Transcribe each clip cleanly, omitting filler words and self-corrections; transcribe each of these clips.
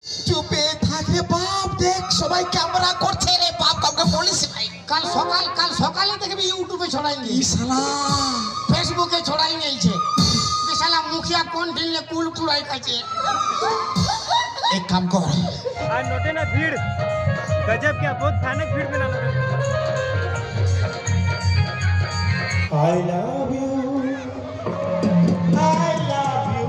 চুপে থাকলে বাপ, দেখ সবাই ক্যামেরা করছে রে বাপ, কাউকে বলিস ভাই। কাল সকালে দেখবি ইউটিউবে ছড়াই নি, শালা ফেসবুকে ছড়াই নিয়েছে। শালা মুখিয়া কোন ঢিলে কুল পুরাই খাইছে। एक काम कर, आज नोटे ना भीड़ गजब, क्या बहुत भयानक भीड़ मिला नोटे। I love you, I love you।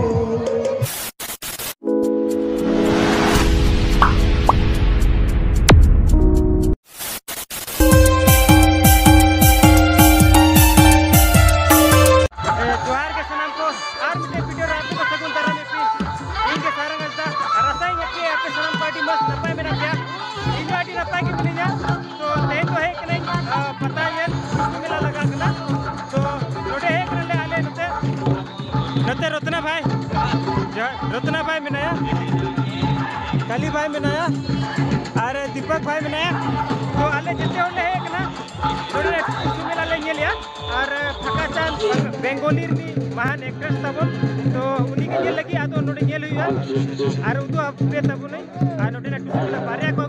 जोहार के सलाम को आर मिटे वीडियो रात को सगुन तरह में पी इनके सारा गलता रसाई यके आपके सलाम पार्टी मस्त नपाई में रखा इन पार्टी नपाई के मिल जा तो नहीं तो है कि नहीं पता ये मिला लगा करना तो नोटे है कि ले आले नते रत्ना भाई मिनाया, काली भाई मिनाया, अरे दीपक भाई मिनाया तो आले जितने होले है कि ना नोटे मिला ले ये लिया और फका चांद बेंगोली री महान एक्ट्रेस तबन तो उन्हीं के लिए लगी आदो नोटे ये लुया और उदो अब पे तबन नहीं आ नोटे ना टुसला बारिया को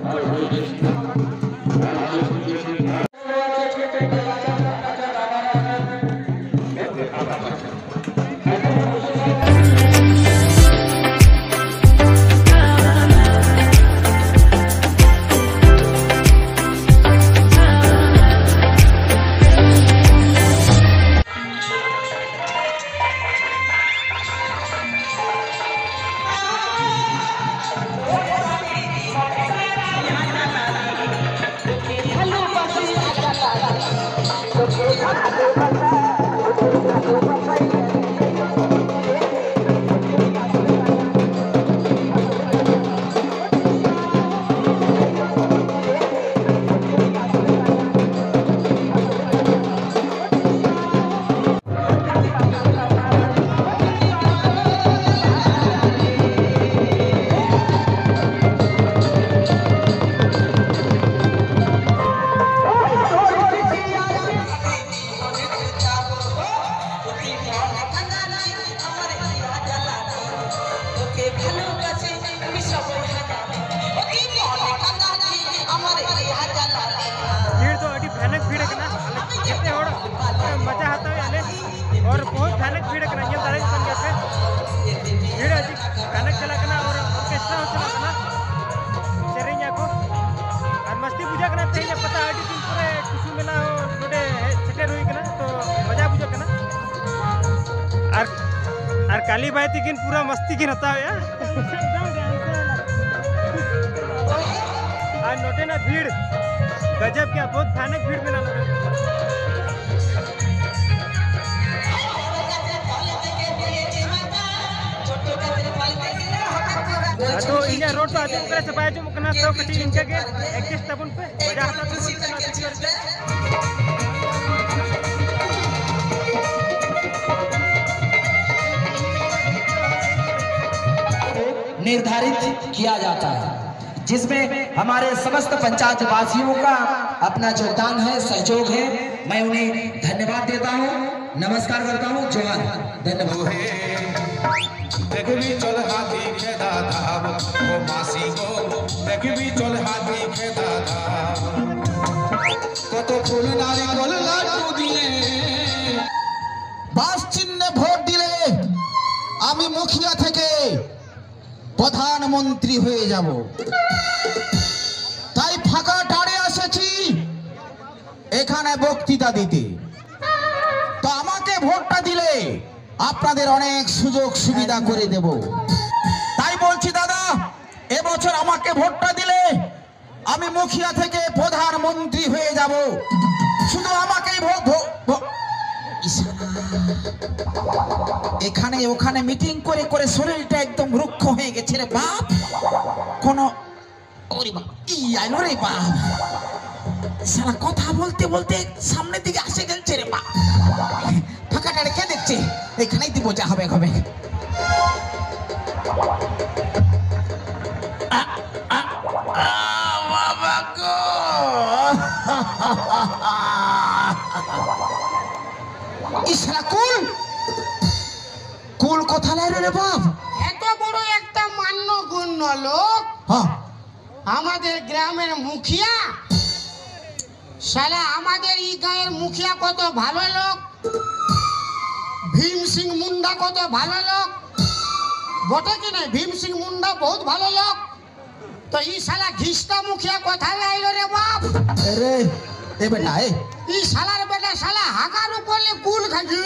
मजा आता है आले और बहुत भयानक भीड़ करना ये तारीख बन गया भीड़ अधिक भयानक चला करना और ऑर्केस्ट्रा चला करना चरेंगे को और मस्ती पूजा करना चाहिए पता है कि पूरे खुशी मिला हो थोड़े सेटेल हुई करना तो मजा पूजा करना और काली बाई थी किन पूरा मस्ती की रहता है यार और नोटे ना भीड़ गजब, क्या बहुत भयानक भीड़ मिला नोटे। तो इंडिया रोड तो आते हैं सफाई जो मुकना तो कटी इंडिया के एक्टिव तबन पे मजा आता तो निर्धारित किया जाता है जिसमें हमारे समस्त पंचायत वासियों का अपना योगदान है, सहयोग है। मैं उन्हें धन्यवाद देता हूँ, नमस्कार करता हूँ, जोहार, धन्यवाद। देखबी चल हाथी के दादा ओ मासी गो, देखबी चल हाथी के दादा कत फूल नारिकेल लाडू दिए বাস চিহ্নে ভোট দিলে আমি মুখিয়া থেকে প্রধানমন্ত্রী হয়ে যাব, তাই ফাঁকা টাড়ে এসেছি এখানে বক্তৃতা দিতে। তো আমাকে ভোটটা দিলে আপনাদের অনেক সুযোগ সুবিধা করে দেব, তাই বলছি দাদা এবছর আমাকে ভোটটা দিলে আমি মুখিয়া থেকে প্রধানমন্ত্রী হয়ে যাব, শুধু আমাকেই ভোট। এখানে ওখানে মিটিং করে করে শরীরটা একদম রুক্ষ হয়ে গেছে রে বাপ, কোন ওরে বাপ ই আইলো রে বাপ, সারা কথা বলতে বলতে সামনের দিকে আসে গেছে রে বাপ। ফাঁকাটা রেখে দেখছে এখানেই দিব, যা হবে হবে। বাবা গো ইসরা কুল কুল কথা রে বাপ, এত বড় একটা মান্য গুণ নলো লোক হ্যাঁ আমাদের গ্রামের মুখিয়া শালা আমাদের এই গাঁয়ের মুখিয়া কত ভালো লোক, ভীম সিং মুন্ডা কত ভালো লোক, বটে কি না? ভীম সিং মুন্ডা বহুত ভালো লোক। তো এই শালা ঘিস্তা মুখিয়া কোথায় আইলো রে বাপ? রে এ বেটা এ এই শালার বেটা শালা হাগার উপরে কুল খাচ্ছে।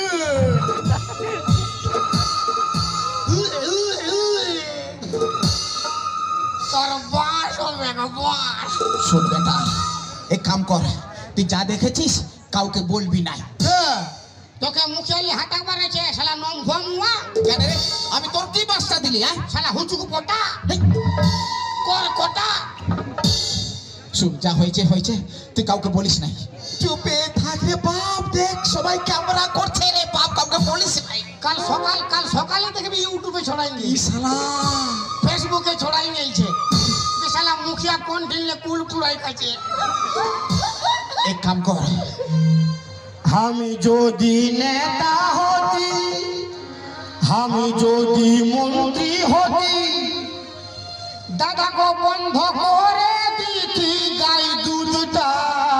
তোর বাস হবে না বাস। শোন বেটা এক কাম কর, তুই যা দেখেছিস কাউকে বলবি নাই। তোকে মুখিয়ালি হাঁটা মারেছে শালা নম ঘুমা। কেন রে আমি তোর কি বাস্তা দিলি? হ্যাঁ শালা হুচুকু পটা হেই, কর কটা। শুন যা হয়েছে হয়েছে, তুই কাউকে বলিস নাই। চুপে থাক রে বাপ, দেখ সবাই ক্যামেরা করছে রে বাপ, কাউকে বলিস নাই। কাল সকালে দেখবি ইউটিউবে ছড়াই ই শালা ফেসবুকে ছড়াই নিয়েছে যে শালা মুখিয়া কোন ঢিলে কুল পুরাই খাচ্ছে। এক কাম কর, আমি যদি নেতা হতি, আমি যদি মন্ত্রী হতি, দাদাকে বন্ধ করে দিতি গাই দুধটা,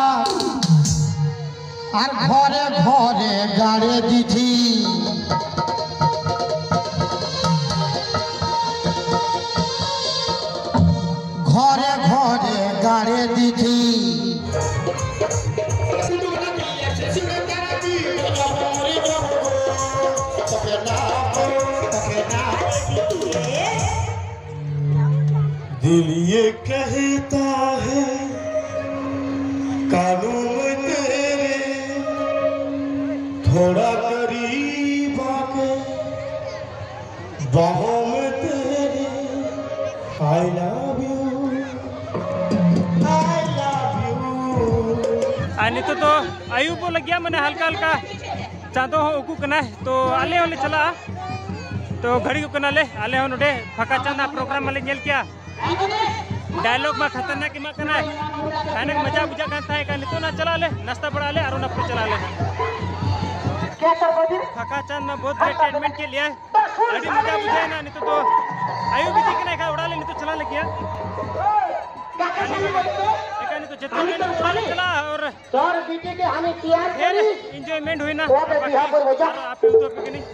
আর ঘরে ঘরে গাড়ে দিতি। ঘরে ঘরে গাড়ে দিতি। दिल ये कहता है कानून तेरे थोड़ा करीब आके बाहों में तेरे आई लव यू आने तो आयुब लग गया मैंने हल्का हल्का चाँदो हो उकू कना तो आले होले चला तो घड़ी को कना ले आले हो नोडे फका चांदा प्रोग्राम वाले नेल किया डायलॉग में खतरनाक की कना खाने का मजा बुझा करता है का तो ना चला ले नाश्ता बड़ा ले और नपे चला ले फका चांद में बहुत एंटरटेनमेंट के लिए अभी मजा बुझाए ना नहीं तो आयु भी दिखने का उड़ा ले नहीं तो चला लग गया तो जितना मैंने उड़ा ले चला और एंजॉयमेंट हुई ना आप यूट्यूब पे नहीं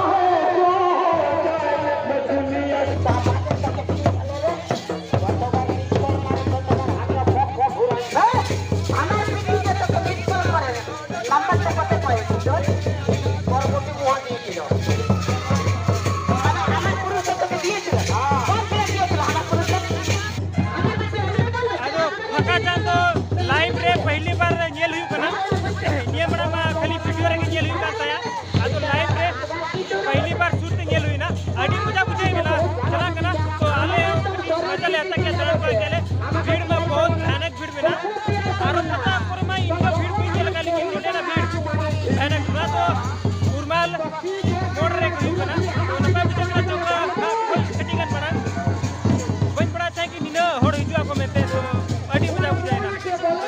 पहली बार नेल हुई कना ये बड़ा खाली वीडियो रे नेल हुई का ताया आतो लाइव रे पहली बार शूट नेल हुई ना अडी मजा बुझे मिला चला कना तो आले मजा ले आता के चला कोई गेले भीड़ में बहुत भयानक भीड़ में ना और पता पर मैं इनका भीड़ भी लगा लेकिन छोटे ना भीड़ भयानक पूरा तो उर्माल मोड़ रे कोई कना तो नपा भी चला चौका कटिंग बना बन पड़ा था कि निनो होड़ हिजू को मेते तो अडी मजा बुझाए ना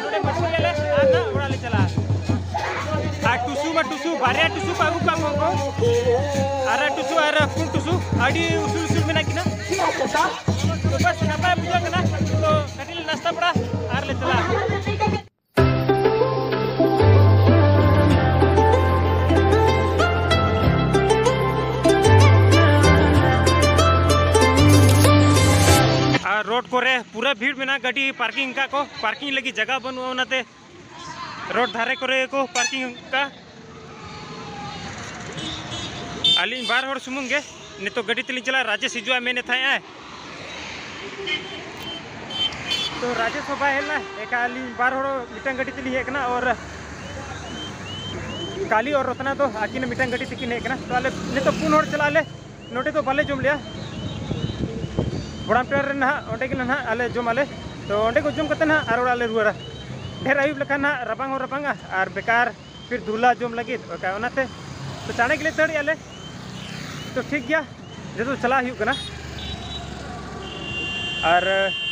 टुसु बारिया टुसु पागु काम को आरा टुसु आरा कुन टुसु आडी उसुल उसुल में ना किना तो बस नपा पूजा करना तो कटिल नाश्ता पड़ा आर ले चला रोड को रे पूरा भीड़ में ना गाड़ी पार्किंग का को पार्किंग लगी जगह बनवा उनाते रोड धारे को रे को पार्किंग का अली बार हर सुमुंगे ने तो गड्डी तली चला राजेश हिजुआ मैंने था है तो राजेश हो है ना एक अली बार हर मिटन गड्डी तली है ना और काली और रत्ना तो आकी ने मिटन गड्डी तकी है ना तो अले ने तो पुन हर चला ले नोटे तो भले जम लिया बड़ा पेड़ ना ओंडे के ना अले जम आले तो ओंडे को जम करते ना और आले रुआरा ढेर आयुब लेखा ना रपांग और रपांगा और बेकार फिर दूल्हा जम लगी ओनाते तो चाणे के लिए तड़ी आले तो ठीक गया जो चला हुई कना और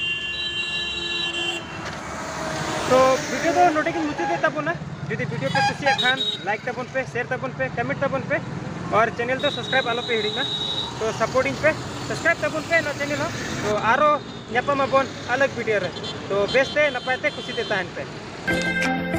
तो वीडियो तो नोटे की मुझे तबना जुदी वीडियो पे कुछ खान लाइक तबन पे शेयर तबन पे कमेंट तबन पे और चैनल तो सब्सक्राइब आलो पे हिड़ी तो सपोर्टिंग पे सब्सक्राइब तबुन पे ना चैनल हो तो आरो ᱧᱟᱯᱟᱢ ᱟᱵᱚᱱ अलग वीडियो रे तो बेस्ट है नपायते खुशी देता है पे